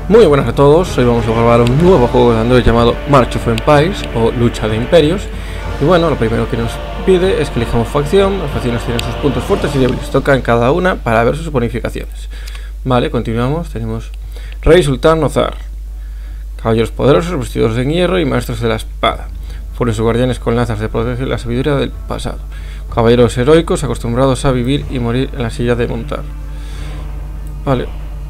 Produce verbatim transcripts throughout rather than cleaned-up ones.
Muy buenas a todos, hoy vamos a probar un nuevo juego de Android llamado March of Empires o Lucha de Imperios. Y bueno, lo primero que nos pide es que elijamos facción. Las facciones tienen sus puntos fuertes y débiles, toca en cada una para ver sus bonificaciones. Vale, continuamos, tenemos Rey Sultán Nozar, caballeros poderosos vestidos en hierro y maestros de la espada, furiosos guardianes con lanzas de protección y la sabiduría del pasado, caballeros heroicos acostumbrados a vivir y morir en la silla de montar. Vale,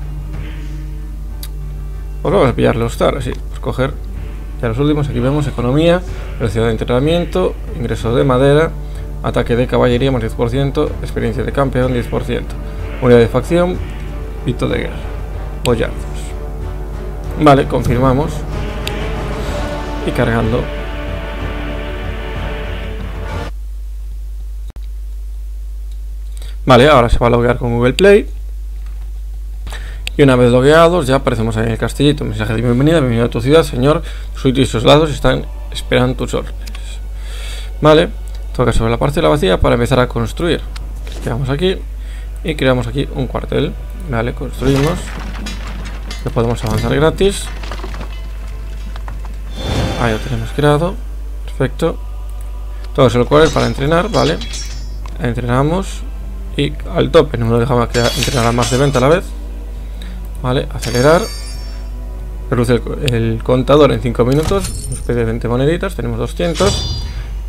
pues vamos a pillar los Star, así, pues coger ya los últimos. Aquí vemos economía, velocidad de entrenamiento, ingreso de madera, ataque de caballería más diez por ciento, experiencia de campeón diez por ciento, unidad de facción, pito de guerra, boyardos. Vale, confirmamos y cargando. Vale, ahora se va a loguear con Google Play. Y una vez logueados ya aparecemos ahí en el castillito. Mensaje de bienvenida, bienvenido a tu ciudad, señor. Súbditos y soldados están esperando tus órdenes. Vale, toca sobre la parcela vacía para empezar a construir. Quedamos aquí y creamos aquí un cuartel. Vale, construimos. Lo podemos avanzar gratis. Ahí lo tenemos creado. Perfecto. Todo eso el cual es para entrenar, vale. Entrenamos y al tope, no nos dejamos entrenar a más de veinte a la vez. Vale, acelerar. Reduce el, el contador en cinco minutos. Nos pide veinte moneditas, tenemos doscientos.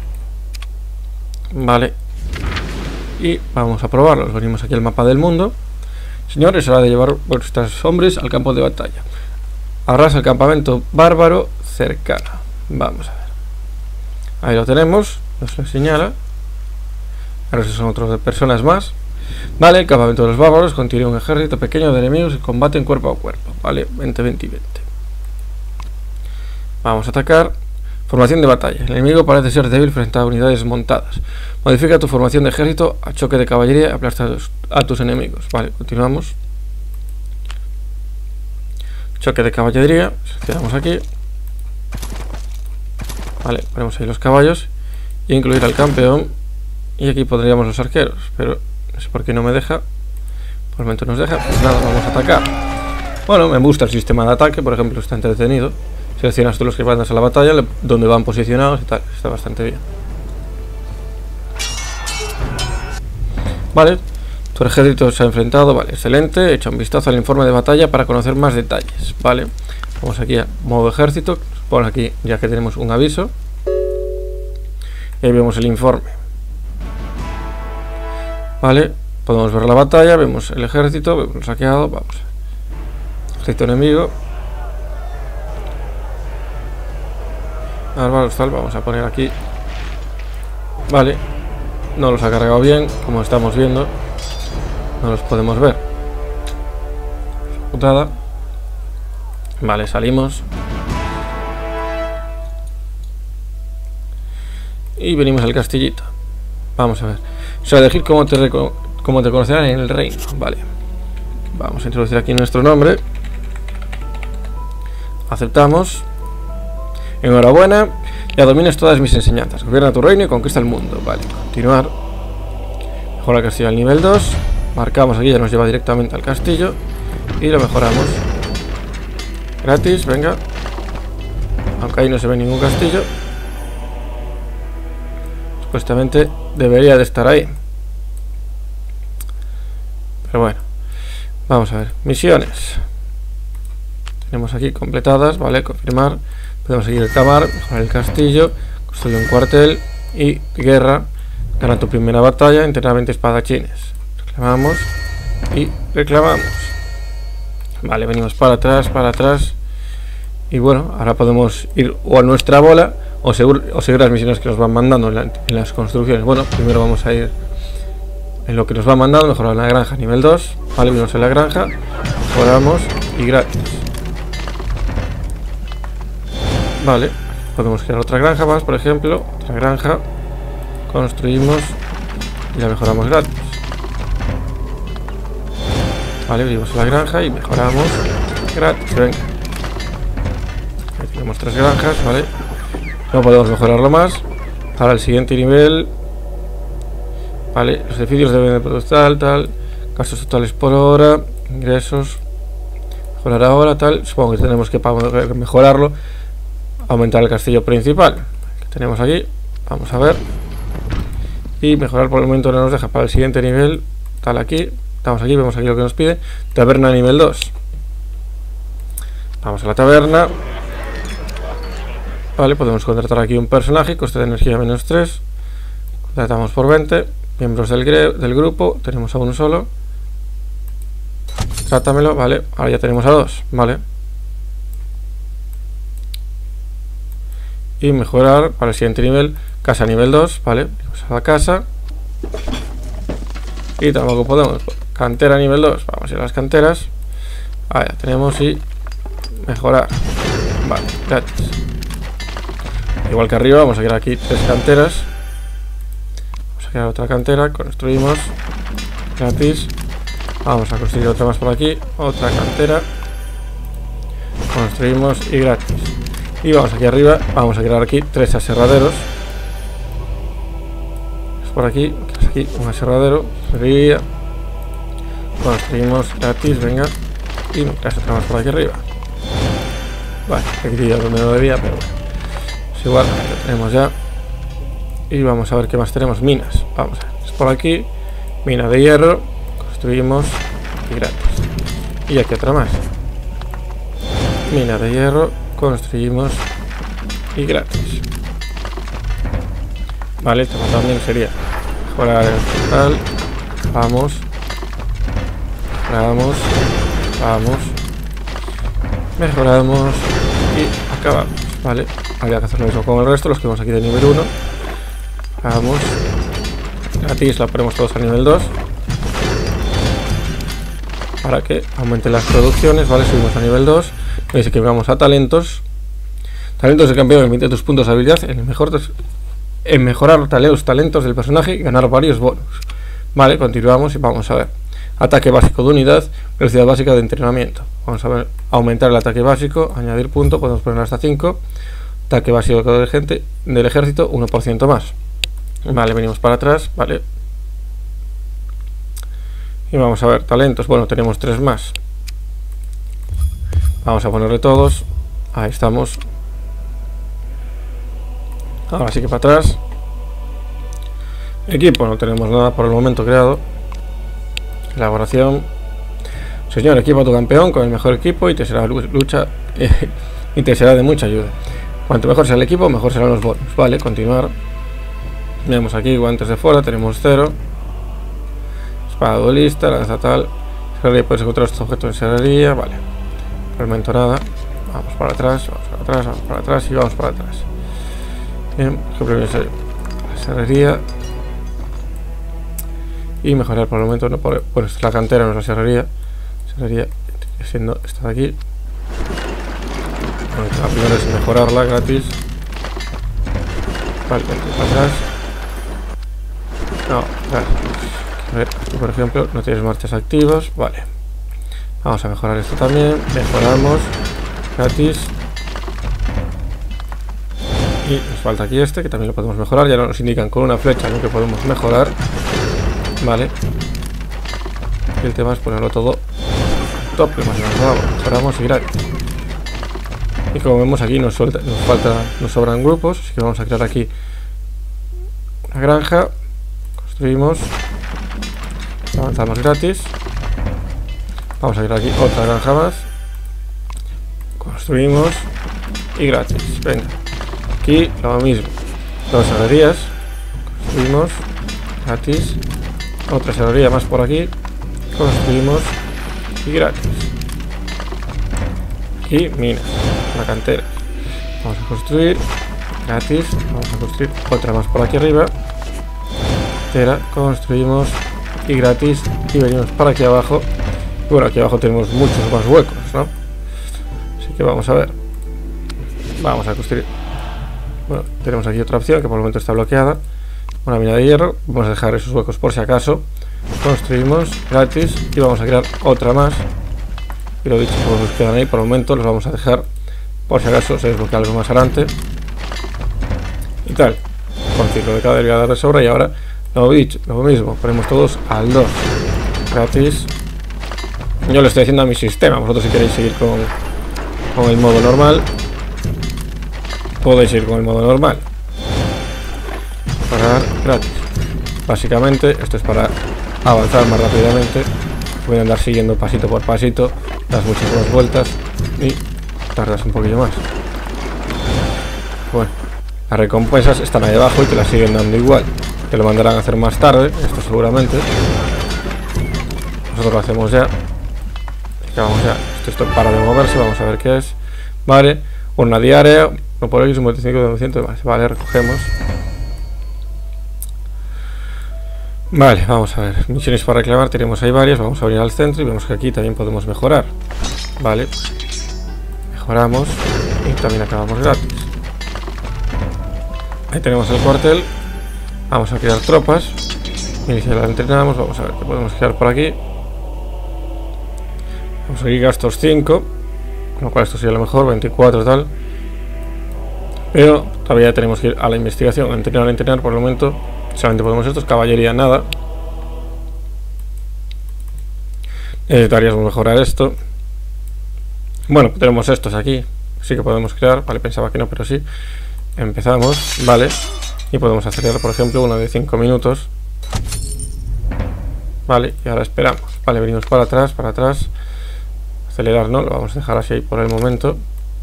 Vale. Y vamos a probarlos. Venimos aquí al mapa del mundo. Señores, es hora de llevar vuestros hombres al campo de batalla. Arrasa el campamento bárbaro cercano. Vamos a ver. Ahí lo tenemos. Nos lo señala. Ahora esos son otros de personas más. Vale, el campamento de los bárbaros contiene un ejército pequeño de enemigos que combaten cuerpo a cuerpo. Vale, veinte, veinte y veinte. Vamos a atacar. Formación de batalla. El enemigo parece ser débil frente a unidades montadas. Modifica tu formación de ejército a choque de caballería y aplasta a tus enemigos. Vale, continuamos. Choque de caballería. Seleccionamos aquí. Vale, ponemos ahí los caballos. Y incluir al campeón. Y aquí pondríamos los arqueros. Pero no sé por qué no me deja. Por el momento nos deja. Pues nada, vamos a atacar. Bueno, me gusta el sistema de ataque. Por ejemplo, está entretenido. Seleccionas tú los que van a la batalla, donde van posicionados y tal. Está bastante bien. Vale, tu ejército se ha enfrentado. Vale, excelente. Echa un vistazo al informe de batalla para conocer más detalles. Vale, vamos aquí a modo ejército. Ponemos aquí ya que tenemos un aviso. Y ahí vemos el informe. Vale, podemos ver la batalla. Vemos el ejército, vemos el saqueado. Vamos. Ejército enemigo. Bárbaros, tal, vamos a poner aquí. Vale, no los ha cargado bien, como estamos viendo. No los podemos ver. Putada. Vale, salimos. Y venimos al castillito. Vamos a ver. O sea, elegir cómo te, cómo te conocerán en el reino. Vale. Vamos a introducir aquí nuestro nombre. Aceptamos. Enhorabuena, ya dominas todas mis enseñanzas. Gobierna tu reino y conquista el mundo. Vale, continuar. Mejora el castillo al nivel dos. Marcamos aquí, ya nos lleva directamente al castillo. Y lo mejoramos. Gratis, venga. Aunque ahí no se ve ningún castillo. Supuestamente debería de estar ahí. Pero bueno. Vamos a ver. Misiones. Tenemos aquí completadas, vale, confirmar. Podemos seguir el camar, mejorar el castillo, construir un cuartel y guerra. Gana tu primera batalla, entrenar veinte espadachines. Reclamamos y reclamamos. Vale, venimos para atrás, para atrás. Y bueno, ahora podemos ir o a nuestra bola o, seguro, o seguir las misiones que nos van mandando en, la, en las construcciones. Bueno, primero vamos a ir en lo que nos va mandando, mejorar la granja nivel dos. Vale, venimos en la granja, mejoramos y gratis. Vale, podemos crear otra granja más, por ejemplo. Otra granja. Construimos y la mejoramos gratis. Vale, venimos a la granja y mejoramos gratis. Venga. Ahí tenemos tres granjas, vale. No podemos mejorarlo más. Para el siguiente nivel. Vale, los edificios deben de producir tal, tal. Gastos totales por hora. Ingresos. Mejorar ahora, tal. Supongo que tenemos que para mejorarlo aumentar el castillo principal que tenemos aquí. Vamos a ver. Y mejorar por el momento no nos deja. Para el siguiente nivel, tal aquí. Estamos aquí, vemos aquí lo que nos pide. Taberna nivel dos. Vamos a la taberna. Vale, podemos contratar aquí un personaje. Coste de energía menos tres. Contratamos por veinte. Miembros del, del grupo. Tenemos a uno solo. Trátamelo, vale. Ahora ya tenemos a dos, vale. Y mejorar para el siguiente nivel. Casa nivel dos, vale. Vamos a la casa. Y tampoco podemos. Cantera nivel dos. Vamos a ir a las canteras. Ahí ya tenemos y mejorar. Vale, gratis. Igual que arriba, vamos a crear aquí tres canteras. Vamos a crear otra cantera. Construimos. Gratis. Vamos a construir otra más por aquí. Otra cantera. Construimos y gratis. Y vamos aquí arriba. Vamos a crear aquí tres aserraderos. Es por aquí. Aquí un aserradero. Sería. Construimos gratis. Venga. Y creas otra más por aquí arriba. Vale, aquí ya donde no debía, pero bueno. Es igual, lo tenemos ya. Y vamos a ver qué más tenemos. Minas. Vamos a ver. Es por aquí. Mina de hierro. Construimos y gratis. Y aquí otra más. Mina de hierro. Construimos y gratis. Vale, esto también sería mejorar el total. Vamos. Vamos. Vamos. Mejoramos. Y acabamos. Vale. Habría que hacer lo mismo con el resto. Los que vamos aquí de nivel uno. Vamos. Gratis la ponemos todos a nivel dos. Para que aumente las producciones. Vale, subimos a nivel dos. Me dice que vamos a talentos. Talentos de campeón, emite tus puntos de habilidad en, el mejor en mejorar los talentos del personaje y ganar varios bonus. Vale, continuamos y vamos a ver. Ataque básico de unidad, velocidad básica de entrenamiento. Vamos a ver, aumentar el ataque básico, añadir punto, podemos poner hasta cinco. Ataque básico del, gente, del ejército, uno por ciento más. Vale, venimos para atrás, vale. Y vamos a ver, talentos, bueno, tenemos tres más. Vamos a ponerle todos. Ahí estamos. Ahora sí que para atrás. Equipo, no tenemos nada por el momento creado. Elaboración. Señor, equipa tu campeón con el mejor equipo y te será lucha eh, y te será de mucha ayuda. Cuanto mejor sea el equipo, mejor serán los bonos. Vale, continuar. Vemos aquí guantes de fuera, tenemos cero. Espada duelista, lanza tal. Serraría, puedes encontrar estos objetos en serrería. Vale. Por el momento nada. Vamos para atrás, vamos para atrás, vamos para atrás y vamos para atrás. Bien, la serrería. Y mejorar por el momento, no por, bueno, esta es la cantera, no es la serrería. Serrería siendo esta de aquí. Bueno, la primera es mejorarla gratis. Vale, para atrás. No, claro. A ver, aquí por ejemplo no tienes marchas activas. Vale. Vamos a mejorar esto también. Mejoramos. Gratis. Y nos falta aquí este, que también lo podemos mejorar. Ya no nos indican con una flecha lo que podemos mejorar. Vale. Y el tema es ponerlo todo top. Mejoramos y gratis. Y como vemos aquí nos, suelta, nos falta, nos sobran grupos. Así que vamos a crear aquí una granja. Construimos. Avanzamos gratis. Vamos a crear aquí otra granja más. Construimos y gratis. Venga. Aquí lo mismo. Dos herrerías. Construimos gratis. Otra herrería más por aquí. Construimos y gratis. Aquí minas. La cantera. Vamos a construir gratis. Vamos a construir otra más por aquí arriba. Cantera. Construimos y gratis. Y venimos para aquí abajo. Y bueno, aquí abajo tenemos muchos más huecos, ¿no? Así que vamos a ver. Vamos a construir. Bueno, tenemos aquí otra opción que por el momento está bloqueada. Una mina de hierro. Vamos a dejar esos huecos por si acaso. Construimos gratis. Y vamos a crear otra más. Y lo dicho, pues nos quedan ahí por el momento. Los vamos a dejar por si acaso se desbloquea algo más adelante. Y tal. Con ciclo de cada delgada de sobra. Y ahora lo dicho, lo mismo. Ponemos todos al dos. Gratis. Yo lo estoy haciendo a mi sistema. Vosotros si queréis seguir con, con el modo normal, podéis ir con el modo normal. Parar gratis. Básicamente esto es para avanzar más rápidamente. Voy a andar siguiendo pasito por pasito, das muchas más vueltas y tardas un poquillo más. Bueno, las recompensas están ahí abajo y te las siguen dando igual. Te lo mandarán a hacer más tarde, esto seguramente. Nosotros lo hacemos ya. Vamos ya. Esto, esto para de moverse, vamos a ver qué es. Vale, una diaria, no por ello, un veinticinco de doscientos, vale, vale, recogemos. Vale, vamos a ver. Misiones para reclamar, tenemos ahí varias. Vamos a venir al centro y vemos que aquí también podemos mejorar. Vale, mejoramos y también acabamos gratis. Ahí tenemos el cuartel. Vamos a crear tropas. Iniciar la entrenamos. Vamos a ver qué podemos crear por aquí. Vamos a ir gastos cinco, con lo cual esto sería lo mejor, veinticuatro tal. Pero todavía tenemos que ir a la investigación, a entrenar, a entrenar por el momento. Solamente podemos estos, caballería nada. Necesitaríamos mejorar esto. Bueno, tenemos estos aquí, sí que podemos crear. Vale, pensaba que no, pero sí. Empezamos, vale. Y podemos acelerar, por ejemplo, uno de cinco minutos. Vale, y ahora esperamos. Vale, venimos para atrás, para atrás. Acelerar no, lo vamos a dejar así por el momento.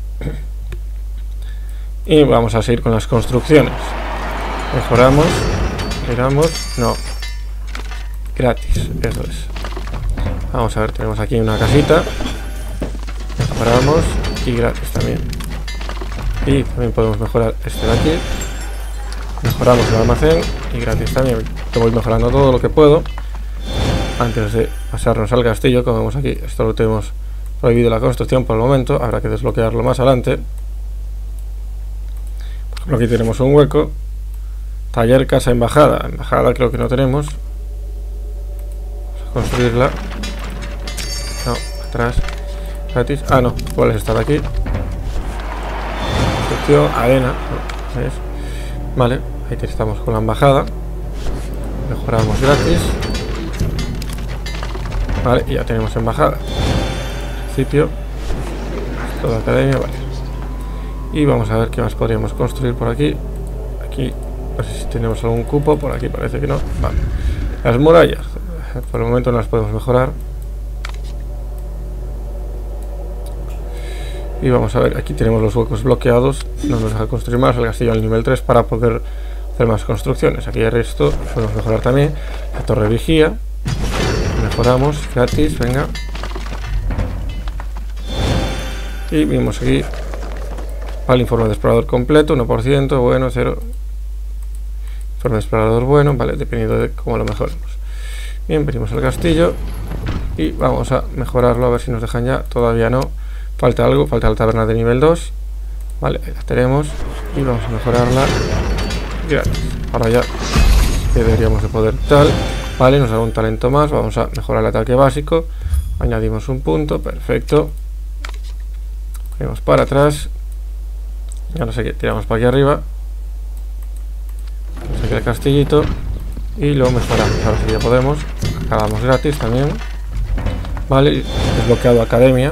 Y vamos a seguir con las construcciones. Mejoramos. Miramos, no. Gratis, eso es. Vamos a ver, tenemos aquí una casita. Mejoramos y gratis también. Y también podemos mejorar este de aquí. Mejoramos el almacén y gratis también. Yo voy mejorando todo lo que puedo antes de pasarnos al castillo. Como vemos aquí, esto lo tenemos prohibido la construcción por el momento. Habrá que desbloquearlo más adelante. Por ejemplo, aquí tenemos un hueco. Taller, casa, embajada. Embajada creo que no tenemos. Vamos a construirla. No, atrás. Gratis. Ah, no. ¿Cuál es esta de aquí? Construcción, arena. No, ¿ves? Vale, ahí estamos con la embajada. Mejoramos gratis. Vale, y ya tenemos embajada. Principio. Toda academia, vale. Y vamos a ver qué más podríamos construir por aquí. Aquí. No sé si tenemos algún cupo, por aquí parece que no. Vale. Las murallas, por el momento no las podemos mejorar. Y vamos a ver, aquí tenemos los huecos bloqueados. No nos deja construir más. El castillo al nivel tres para poder hacer más construcciones. Aquí el resto podemos mejorar también. La torre vigía. Mejoramos, gratis, venga. Y vimos aquí. Vale, informe de explorador completo, uno por ciento, bueno, cero. Informe de explorador bueno, vale, dependiendo de cómo lo mejoremos. Bien, venimos al castillo y vamos a mejorarlo, a ver si nos dejan ya. Todavía no, falta algo, falta la taberna de nivel dos. Vale, ahí la tenemos y vamos a mejorarla gratis. Ahora ya deberíamos de poder tal. Vale, nos da un talento más, vamos a mejorar el ataque básico. Añadimos un punto, perfecto. Venimos para atrás. Ya no sé qué, tiramos para aquí arriba. Vamos aquí al castillito y lo mejoramos. Ahora sí ya podemos. Acabamos gratis también. Vale, desbloqueado academia.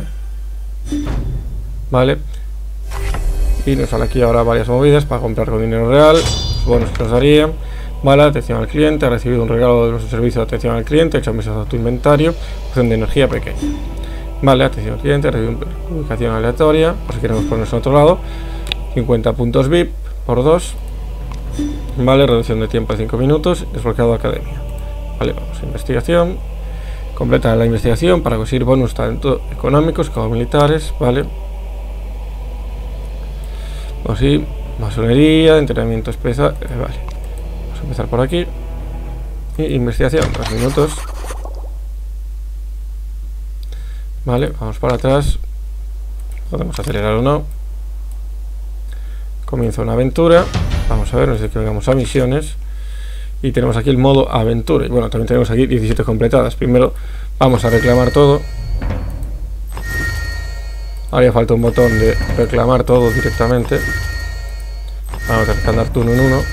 Vale. Y nos sale aquí ahora varias movidas para comprar con dinero real. Los bonos que nos darían. Vale, atención al cliente. Ha recibido un regalo de nuestro servicio de atención al cliente. Hecho un vistazo a tu inventario. Opción de energía pequeña. Vale, atención al cliente. Ha recibido una ubicación aleatoria. Por si queremos ponernos en otro lado. cincuenta puntos V I P por dos. Vale, reducción de tiempo de cinco minutos. Desbloqueado academia. Vale, vamos a investigación. Completa la investigación para conseguir bonus tanto económicos como militares. Vale. Vamos a ir. Masonería, entrenamiento especial. Eh, vale. Vamos a empezar por aquí. Y investigación, dos minutos. Vale, vamos para atrás. Podemos acelerar o no. Comienza una aventura. Vamos a ver, no sé que vengamos a misiones. Y tenemos aquí el modo aventura. Y bueno, también tenemos aquí diecisiete completadas. Primero vamos a reclamar todo. Haría falta un botón de reclamar todo directamente. Vamos a tener que andar turno en uno.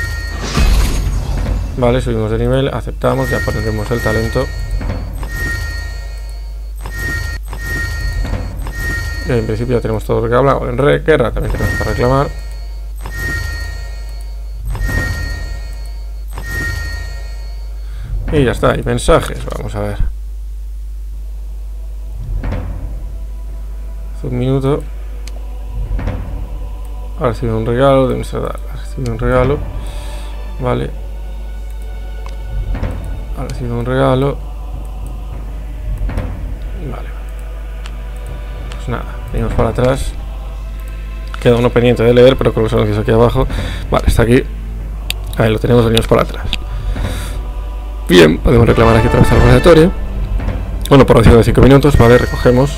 Vale, subimos de nivel, aceptamos, ya pondremos el talento. que en principio ya tenemos todo reclamado. En re guerra también tenemos para reclamar. Y ya está, y mensajes, vamos a ver. Hace un minuto. Ha recibido un regalo de nuestra edad. Ha recibido un regalo. Vale. Ha recibido un regalo. Vale. Pues nada, venimos para atrás. Queda uno pendiente de leer, pero creo que son los aquí abajo. Vale, está aquí. Ahí lo tenemos, venimos para atrás. Bien, podemos reclamar aquí otra vez algo aleatorio. Bueno, por encima de cinco minutos, vale, recogemos.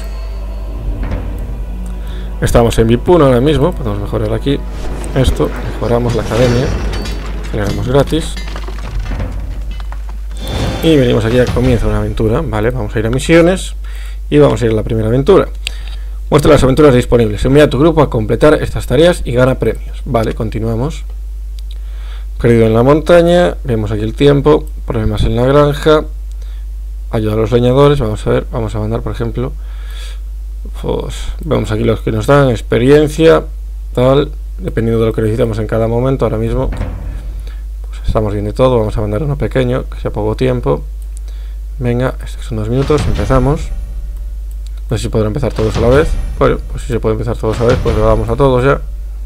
Estamos en V I P uno ahora mismo, podemos mejorar aquí esto, mejoramos la academia, generamos gratis. Y venimos aquí a comienzo de una aventura, vale, vamos a ir a misiones y vamos a ir a la primera aventura. Muestra las aventuras disponibles, envía a tu grupo a completar estas tareas y gana premios. Vale, continuamos. Perdido en la montaña, vemos aquí el tiempo, problemas en la granja, ayuda a los leñadores, vamos a ver, vamos a mandar por ejemplo, pues vemos aquí los que nos dan, experiencia, tal, dependiendo de lo que necesitamos en cada momento. Ahora mismo pues estamos bien de todo, vamos a mandar uno pequeño, que sea poco tiempo. Venga, estos son dos minutos, empezamos. No sé si podrá empezar todos a la vez. Bueno, pues si se puede empezar todos a la vez, pues lo vamos a todos ya.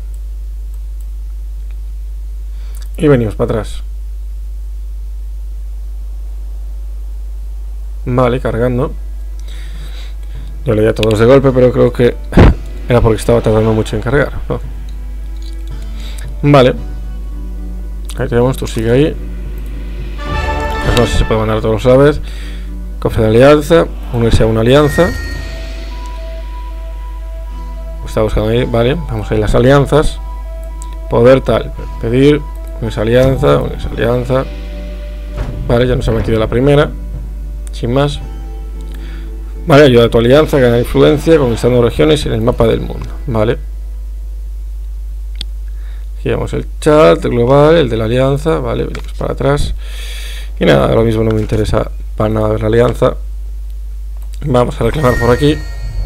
Y venimos para atrás. Vale, cargando. Yo leía todos de golpe, pero creo que era porque estaba tardando mucho en cargar, ¿no? Vale. Ahí tenemos, tú sigue ahí. Pues no sé si se puede mandar todos a la vez. Cofre de alianza, unirse a una alianza. Está buscando ahí, vale. Vamos a ir a las alianzas. Poder tal, pedir. Unirse alianza, unirse alianza. Vale, ya nos ha metido la primera. Sin más. Vale, ayuda a tu alianza, gana influencia, conquistando regiones en el mapa del mundo. Vale. Aquí vemos el chat global, el de la alianza. Vale, venimos para atrás. Y nada, ahora mismo no me interesa para nada ver la alianza. Vamos a reclamar por aquí.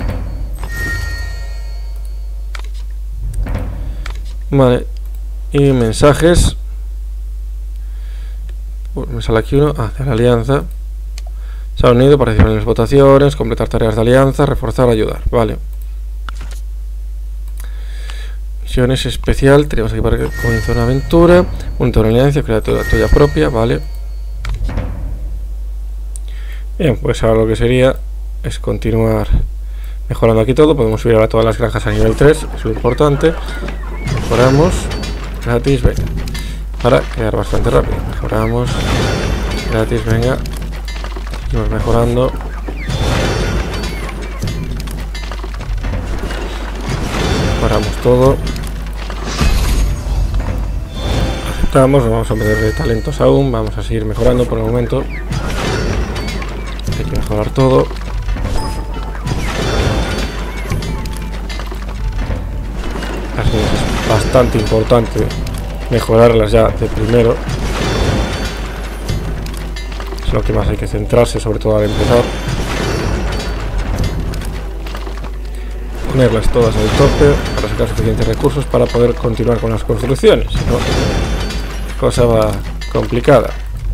Vale. Y mensajes. Pues me sale aquí uno. Ah, de la alianza. Se ha unido, participar en las votaciones, completar tareas de alianza, reforzar, ayudar. Vale. Misiones especial. Tenemos aquí para que comience una aventura. Unir una alianza, crear toda tuya propia. Vale. Bien, pues ahora lo que sería es continuar mejorando aquí todo. Podemos subir a todas las granjas a nivel tres. Es lo importante. Mejoramos. Gratis, venga. Para quedar bastante rápido. Mejoramos. Gratis, venga. Seguimos mejorando. Mejoramos todo. Aceptamos. No vamos a perder talentos aún. Vamos a seguir mejorando por el momento. Hay que mejorar todo. Así es bastante importante mejorarlas ya de primero. Es lo que más hay que centrarse, sobre todo al empezar. Ponerlas todas al tope para sacar suficientes recursos para poder continuar con las construcciones. Si no, la cosa va complicada.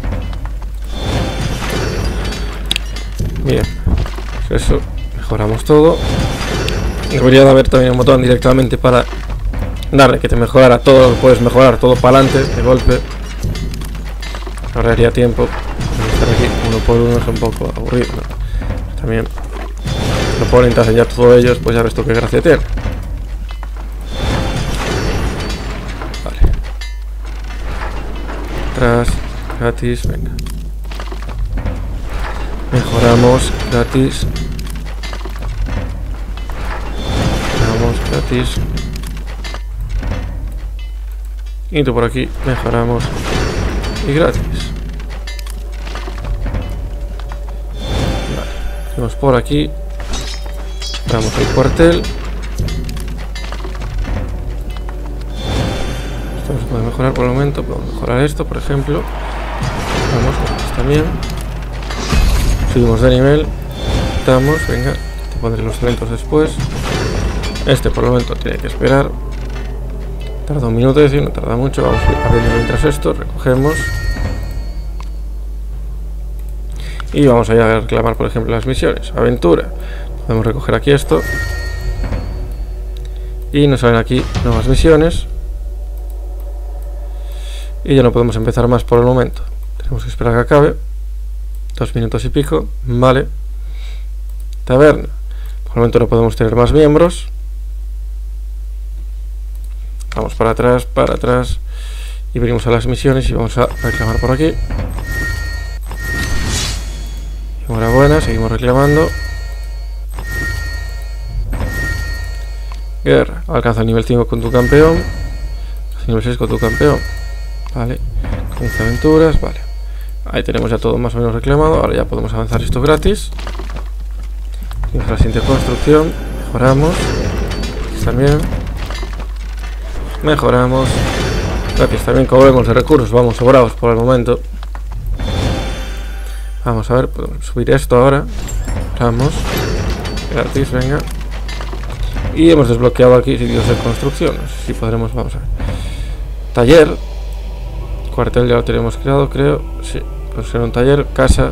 Bien, pues eso, mejoramos todo. Debería de haber también un botón directamente para darle que te mejorara todo lo que puedes mejorar, todo para adelante, de golpe. Ahorraría tiempo. Estar aquí uno por uno es un poco aburrido, ¿no? También lo ponen, te hacen ya todos ellos, pues ya ves tú qué gracia tiene. Vale. Atrás, gratis, venga. Mejoramos, gratis. Mejoramos, gratis. Y tú por aquí, mejoramos y gratis. Vale, vamos por aquí. Damos el cuartel. Esto no se puede mejorar por el momento. Podemos mejorar esto, por ejemplo. Vamos, pues también. Subimos de nivel. Quitamos, venga. Te pondré los talentos después. Este por el momento tiene que esperar. Tarda un minuto, es decir, no tarda mucho. Vamos a ver mientras esto, recogemos. Y vamos a ir a reclamar, por ejemplo, las misiones. Aventura. Podemos recoger aquí esto. Y nos salen aquí nuevas misiones. Y ya no podemos empezar más por el momento. Tenemos que esperar a que acabe. Dos minutos y pico. Vale. Taberna. Por el momento no podemos tener más miembros. Vamos para atrás, para atrás. Y venimos a las misiones y vamos a reclamar por aquí. Enhorabuena, seguimos reclamando. Guerra. Alcanza el nivel cinco con tu campeón. Nivel seis con tu campeón. Vale. Comienza aventuras. Vale. Ahí tenemos ya todo más o menos reclamado. Ahora ya podemos avanzar esto gratis. Vamos a la siguiente construcción. Mejoramos. También. Mejoramos. Gratis también cobremos de recursos. Vamos sobrados por el momento. Vamos a ver. Podemos subir esto ahora. Vamos. Gratis, venga. Y hemos desbloqueado aquí sitios de construcción. No sé si podremos. Vamos a ver. Taller. Cuartel ya lo tenemos creado, creo. Sí. Pues será un taller. Casas.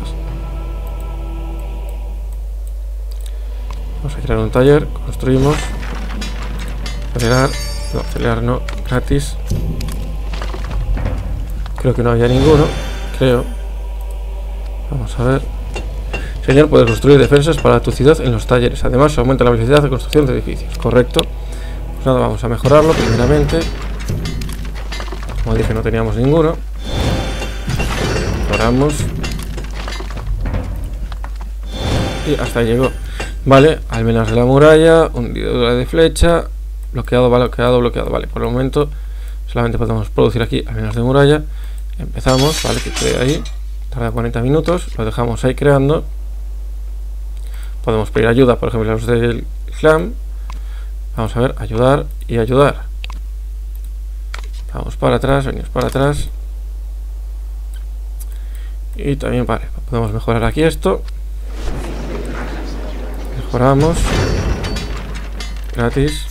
Vamos a crear un taller. Construimos. Acelerar. No, acelerar no. Gratis. Creo que no había ninguno. Creo. Vamos a ver. Señor, puedes construir defensas para tu ciudad en los talleres. Además, se aumenta la velocidad de construcción de edificios. Correcto. Pues nada, vamos a mejorarlo primeramente. Como dije, no teníamos ninguno. Mejoramos. Y hasta ahí llegó. Vale, almenas de la muralla, hundidura de flecha, bloqueado, bloqueado, bloqueado. Vale, por el momento solamente podemos producir aquí almenas de muralla. Empezamos, vale, que quede ahí. Tarda cuarenta minutos, lo dejamos ahí creando. Podemos pedir ayuda, por ejemplo, a los del clan. Vamos a ver, ayudar y ayudar. Vamos para atrás, venimos para atrás. Y también, vale, podemos mejorar aquí esto. Mejoramos. Gratis.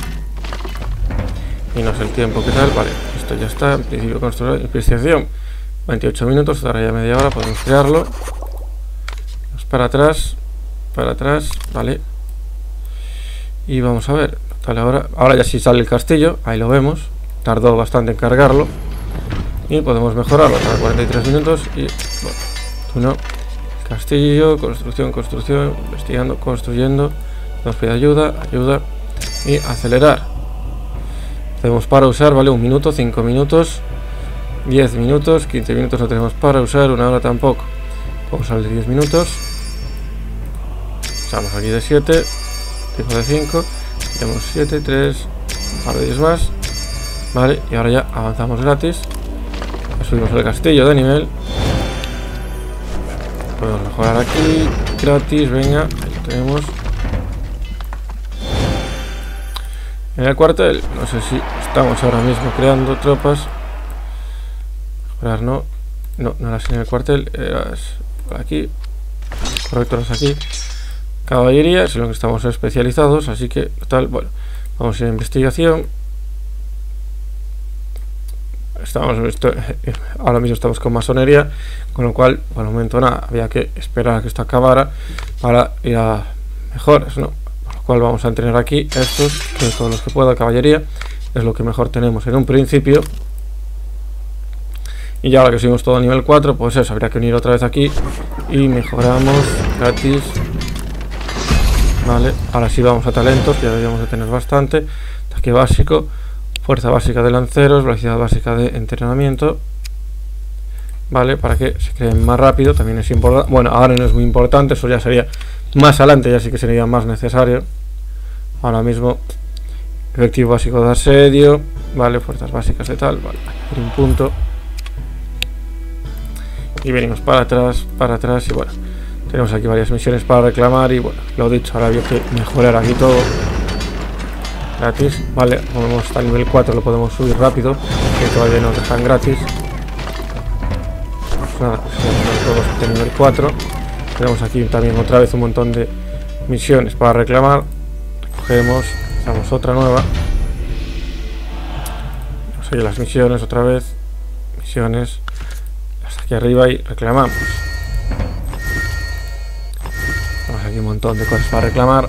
Y no sé el tiempo que tal. Vale, esto ya está. En principio construir investigación. veintiocho minutos, ahora ya media hora, podemos crearlo. Vamos para atrás. Para atrás, vale. Y vamos a ver. Vale, ahora, ahora ya sí sale el castillo. Ahí lo vemos. Tardó bastante en cargarlo. Y podemos mejorarlo. Tarda cuarenta y tres minutos. Y bueno, uno. Castillo, construcción, construcción. Investigando, construyendo. Nos pide ayuda, ayuda. Y acelerar. Tenemos para usar, vale, un minuto, cinco minutos, diez minutos, quince minutos no tenemos para usar, una hora tampoco. Vamos a usar de diez minutos. Usamos aquí de siete, tipo de cinco, tenemos siete, tres, un par de diez más. Vale, y ahora ya avanzamos gratis. Subimos el castillo de nivel. Podemos mejorar aquí, gratis, venga, ahí lo tenemos. En el cuartel, no sé si estamos ahora mismo creando tropas. Mejorar no, no, no las en el cuartel, eras por aquí. Correcto, no es aquí. Caballería, es en lo que estamos especializados, así que tal, bueno, vamos a ir a investigación. Estamos esto, ahora mismo estamos con masonería, con lo cual, por el momento nada, había que esperar a que esto acabara para ir a mejoras, ¿no? Por lo cual vamos a entrenar aquí estos, que todos los que pueda, caballería, es lo que mejor tenemos en un principio. Y ya ahora que subimos todo a nivel cuatro, pues eso, habría que unir otra vez aquí y mejoramos gratis. Vale, ahora sí vamos a talentos, que ya deberíamos de tener bastante. Ataque básico, fuerza básica de lanceros, velocidad básica de entrenamiento. Vale, para que se creen más rápido, también es importante. Bueno, ahora no es muy importante, eso ya sería más adelante, ya sí que sería más necesario. Ahora mismo, efectivo básico de asedio, vale, fuerzas básicas de tal, vale, un punto. Y venimos para atrás, para atrás y bueno. Tenemos aquí varias misiones para reclamar y bueno, lo dicho, ahora había que mejorar aquí todo. Gratis, vale, como hasta el nivel cuatro lo podemos subir rápido, que todavía nos dejan gratis. Pues nada, pues todos hasta el nivel cuatro. Tenemos aquí también otra vez un montón de misiones para reclamar. Recogemos, Empezamos otra nueva. Vamos a ir a las misiones otra vez. Misiones. Hasta aquí arriba y reclamamos. Tenemos aquí un montón de cosas para reclamar.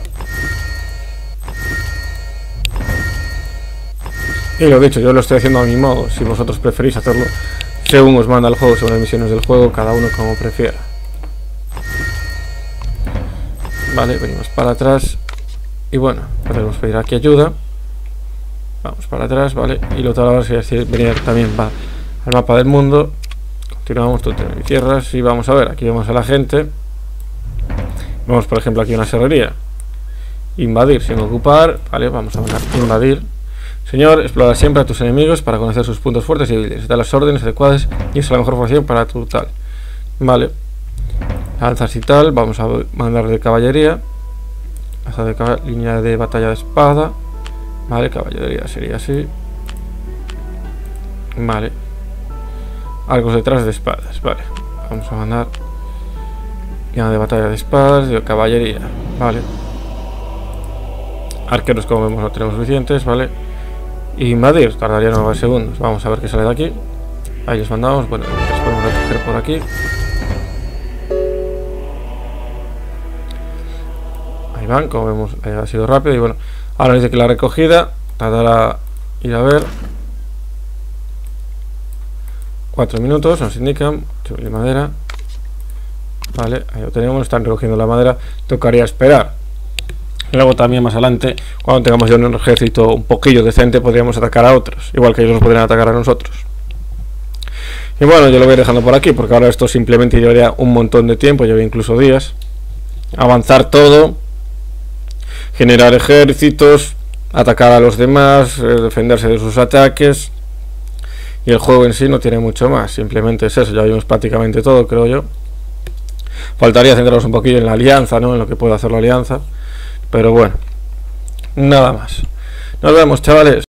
Y lo dicho, yo lo estoy haciendo a mi modo. Si vosotros preferís hacerlo según os manda el juego, según las misiones del juego, cada uno como prefiera. Vale, venimos para atrás. Y bueno, podemos pedir aquí ayuda. Vamos para atrás, vale. Y lo tal ahora sería venir también va al mapa del mundo. Continuamos, tú te cierras y vamos a ver. Aquí vemos a la gente. Vemos por ejemplo aquí una serrería. Invadir sin ocupar. Vale, vamos a mandar invadir. Señor, explora siempre a tus enemigos para conocer sus puntos fuertes y débiles. Da las órdenes adecuadas y es la mejor formación para tu tal. Vale. Lanzas y tal. Vamos a mandar de caballería. Hasta de cab línea de batalla de espada. Vale, caballería sería así. Vale. Arcos detrás de espadas. Vale. Vamos a mandar línea de batalla de espadas, de caballería. Vale. Arqueros, como vemos, no tenemos suficientes. Vale. Invadir, tardaría nueve segundos. Vamos a ver qué sale de aquí. Ahí les mandamos. Bueno, les podemos recoger por aquí. Ahí van, como vemos, eh, ha sido rápido. Y bueno, ahora dice que la recogida tardará ir a ver. Cuatro minutos, nos indican. De madera. Vale, ahí lo tenemos. Están recogiendo la madera. Tocaría esperar. Luego también más adelante, cuando tengamos ya un ejército un poquillo decente, podríamos atacar a otros, igual que ellos nos podrían atacar a nosotros. Y bueno, yo lo voy dejando por aquí, porque ahora esto simplemente llevaría un montón de tiempo, llevaría incluso días. Avanzar todo, generar ejércitos, atacar a los demás, eh, defenderse de sus ataques. Y el juego en sí no tiene mucho más, simplemente es eso, ya vimos prácticamente todo, creo yo. Faltaría centrarnos un poquillo en la alianza, ¿no? En lo que puede hacer la alianza. Pero bueno, nada más. Nos vemos, chavales.